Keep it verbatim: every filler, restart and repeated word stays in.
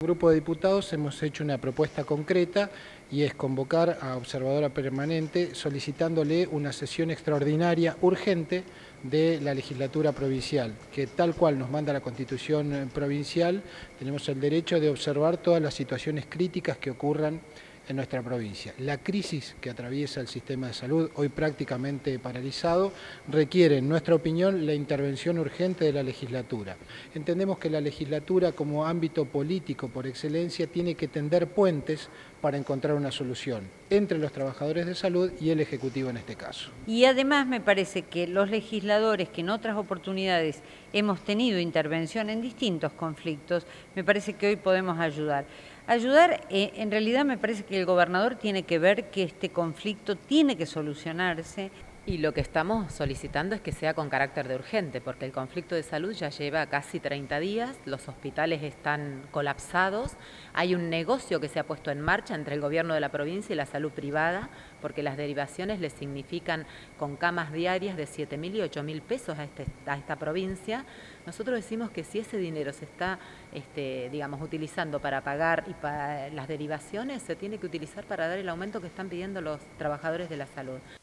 El grupo de diputados hemos hecho una propuesta concreta y es convocar a observadora permanente solicitándole una sesión extraordinaria urgente de la legislatura provincial, que tal cual nos manda la Constitución provincial, tenemos el derecho de observar todas las situaciones críticas que ocurran en nuestra provincia. La crisis que atraviesa el sistema de salud, hoy prácticamente paralizado, requiere, en nuestra opinión, la intervención urgente de la legislatura. Entendemos que la legislatura, como ámbito político por excelencia, tiene que tender puentes para encontrar una solución entre los trabajadores de salud y el Ejecutivo en este caso. Y además me parece que los legisladores que en otras oportunidades hemos tenido intervención en distintos conflictos, me parece que hoy podemos ayudar. Ayudar, eh, en realidad me parece que el gobernador tiene que ver que este conflicto tiene que solucionarse. Y lo que estamos solicitando es que sea con carácter de urgente, porque el conflicto de salud ya lleva casi treinta días, los hospitales están colapsados, hay un negocio que se ha puesto en marcha entre el gobierno de la provincia y la salud privada, porque las derivaciones le significan con camas diarias de siete mil y ocho mil pesos a, este, a esta provincia. Nosotros decimos que si ese dinero se está, este, digamos, utilizando para pagar y para las derivaciones, se tiene que utilizar para dar el aumento que están pidiendo los trabajadores de la salud.